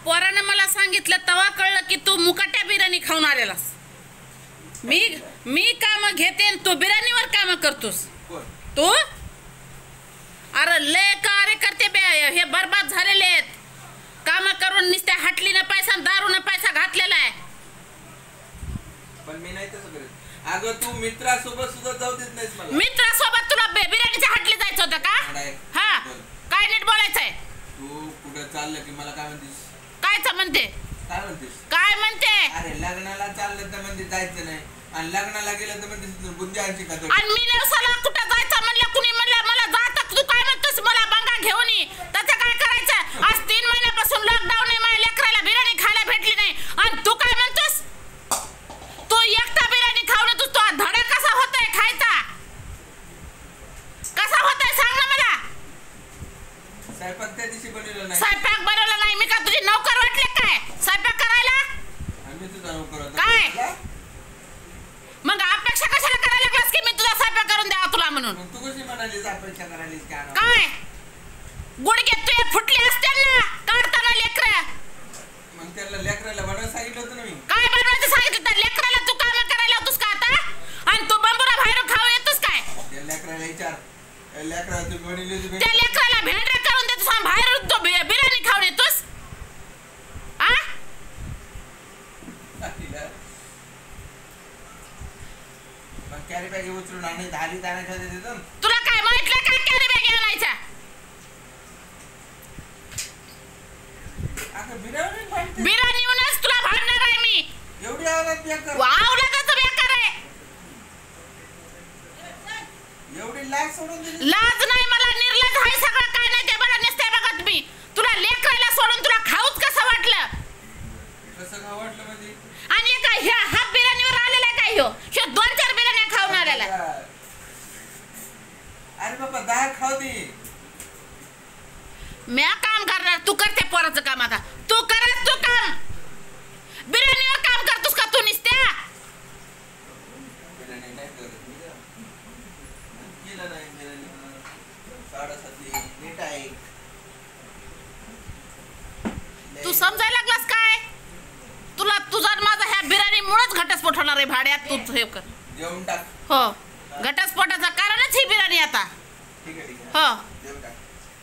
पोरानं मला सांगितलं तेव्हा कळलं की तू मुकाट्या बिर्याणी खाऊन आलेलास. मी काम घेते तू बिर्याणीवर काम करतोस. तू अरे लय कार्यकर्ते हे बरबाद झालेले आहेत. काम करून नुसत्या हटलीनं पैसा दारूनं पैसा घातलेला आहे. पण मी नाही तसं करत. अगं तू मित्रासोबत सुद्धा जाऊ देत नाहीस मला. मित्रासोबत तुला बिर्याणीच्या हटली जायचं होतं का? हा काय नीट बोलायचंय. तू कुठं चाललं की मला काय म्हणतेस? कायच म्हणते? काय म्हणतेस? काय म्हणते? अरे लग्नाला चाललं तर म्हणजे जायचं नाही आणि लग्नाला गेलं तर म्हणजे बुद्धी आणची का? आणि मी नवसाला कुठं जायचं म्हणलं कुणी म्हणलं मला जातात तू काय म्हणतोस मला बंगा घेऊन ये. त्याचं काय करायचं? आज 3 महिन्यापासून लॉकडाऊन आहे. माझ्या लेकराला बिर्याणी खायला भेटली नाही आणि तू काय म्हणतोस? तू एकटा बिर्याणी खाऊन येतोस. तो धडा कसा होतोय खायचा? कसा होतोय सांग ना मला. स्वयंपाक त्या दिवशी बनवलं नाही. स्वयंपाक बनवला नाही. मी का तुझी नोकर वाटले काय स्वयंपाक करायला? आम्ही तुझा नोकर होतो काय मग अपेक्षा कशाला करायला लागलास की मी तुझा स्वयंपाक करून द्यावा तुला म्हणून? तू कशी म्हणालीस अपेक्षा करायलीस काय गुडघे तुझे फुटले असते ना काढताना लेकर. मग त्याला लेकराला बनवायला सांगितलं होतं ना मी. काय बनवायचं सांगितलं तर लेकराला तू काम करायला होतोस का आता? आणि तू बंबुरा बाहेर खाऊ येतोस काय? त्या लेकराला विचार. लेकराला तू बनवली होती. त्या लेकराला भेंडरे करून देतोस आणि बाहेर तो बिर्याणी खाऊन येतोस. आ कॅरी बॅग उचलून आणि धारी दाण्याच्या देतो. तुला काय माहितलं काय कॅरी बॅग आणायचा? बिर्याणीहूनच तुला भांडणार आहे मी. एवढी आवडत बेकार. आवडतच बेकार आहे. एवढी लाज सोडून दिली. लाज नाही मला निर्लज आहे सगळं काय नाही ते मला नसते बघत मी. तुला लेकराला सोडून तुला खाऊच कसं वाटलं? कसं खाऊ वाटलं म्हणजे? आणि काय ह्या हाफ बिर्याणीवर आलेला काय ह्यो? 2-4 बिर्याण्या खाऊन आलेला. अरे बाबा 10 खाऊ दे. म्या काम करणार तू करते पोराचं काम. आता तू करत तू काम बिर्याणीवर काम करतोस का तू निसत्या? बिर्याणी नाही करत मी. केलं नाही बिर्याणी. 7:30 नीट आहे. तू समजायला लागलास काय? तुला तुझा माझा ह्या बिर्याणीमुळेच घटस्फोट होणार आहे. भाड्यात तू हे कर. जेवण टाक. हो घटस्फोटाचं कारणच ही बिर्याणी आता. ठीक आहे ठीक आहे. हो जेवण टाक.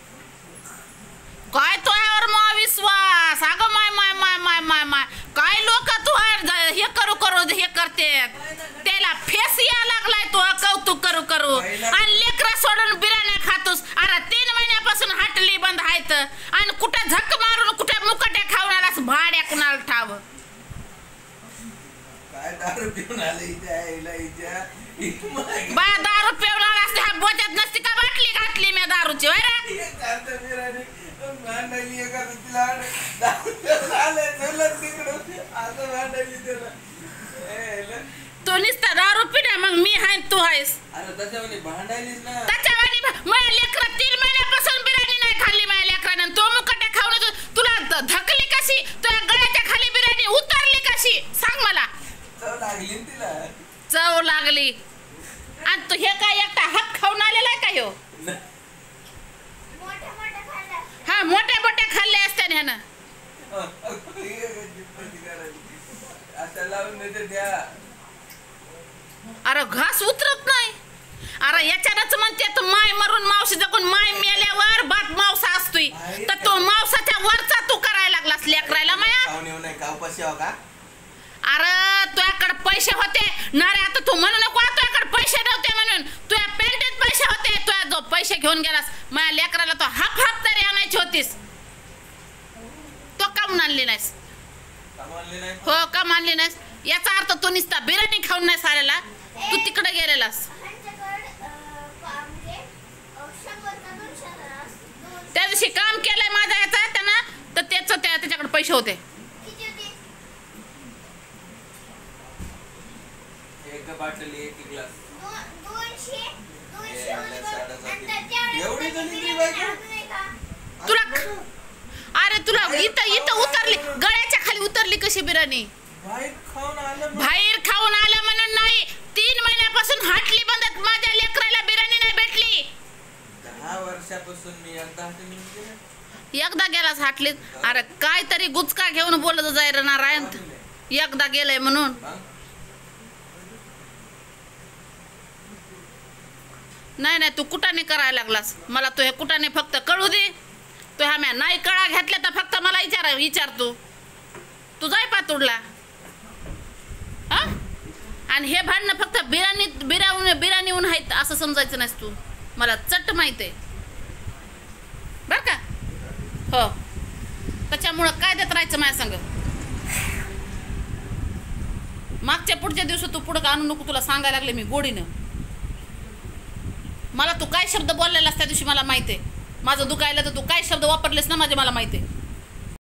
काय तो यावर मग विश्वास? अगं माय माय माय माय माय माय काय लोक तू हे करू करू हे करते. त्याला फेस या लागलाय तो कौतुक करू करू आणि लेकरा सोडून बिर्याण्या खातोस. अरे 3 महिन्यापासून हटली बंद आहेत आणि कुठे झक मारून कुठे मुकट्या खाऊन आलास भाड्या कुणाला ठाव. काय दारू पिऊन आले इथे बा दारू पिऊन आलास ह्या बोच्यात नसती का बाटली घातली मी दारूची वय रे? तो नुसता दारू पिण्या मग मी हाय तू आहेस. त्याच्यावानी माझ्या लेकरं 3 महिन्यापासून बिर्याणी नाही खाल्ली माझ्या लेकरानं. तो मुकट्या खाऊन तुला धकली कशी? तुझ्या गळ्याच्या खाली बिर्याणी उतरली कशी सांग मला? चव लागली. आणि तू हे काय एकटा हात खाऊन आलेला आहे का ह्यो? हा मोठ्या मोठ्या खाल्ले असते ह्यानं. अरे घास उतरत नाही. अरे याच्यानंच म्हणते तर माय मरून मावशी जगून माय मेल्यावर बाप मावसा असतोय तर तो मावसाच्या वरचा तू करायला लागलास लेकरायला माया. अरे तुझ्याकडे पैसे होते ना रे. आता तू म्हणू नको तुझ्याकडे पैसे नव्हते म्हणून. तुझ्या पेंटीत पैसे होते. तुझ्या जो पैसे घेऊन गेलास माझ्या लेकराला तो हाफ तरी आणायची होतीस. तो कामून आणली नाहीस. हो का मानली नाहीस? याचा अर्थ तू निसता बिर्याणी खाऊन नाही साऱ्याला तू तिकडे गेलेलास. त्या दिवशी काम केलंय माझ्या याचा त्यानं तर त्याच्याकडे पैसे होते. एक बाटली एक ग्लास 200 तुला अरे तुला इथं उतरली गळ्याच्या खाली उतरली कशी बिर्याणी? बाहेर खाऊन आलं म्हणून नाही. 3 महिन्यापासून हाटली बंद माझ्या लेकराला बिर्याणी नाही भेटली. 10 वर्षापासून मी एकदा एकदा गेलास हाटलीत अरे काहीतरी गुचका घेऊन बोलत जाय नारायण एकदा गेलंय म्हणून मग नाही तू कुटाने करायला लागलास मला तू हे कुटाने फक्त कळू दे तू ह्या म्या नाही कळा घेतल्या तर फक्त मला विचार तू जाय पातुडला हा आणि हे भांडणं फक्त बिराणीहून आहेत असं समजायचं नाहीस तू मला चट माहित आहे बर का हो त्याच्यामुळं काय देत राहायचं माझ्या संग मागच्या पुढच्या दिवशी तू पुढं आणू नको तुला सांगायला लागले मी गोडीनं मला तू काय शब्द बोललेलास त्या दिवशी मला माहिती आहे माझं दुखायला तर तू काय शब्द वापरलेस ना माझे मला माहिती आहे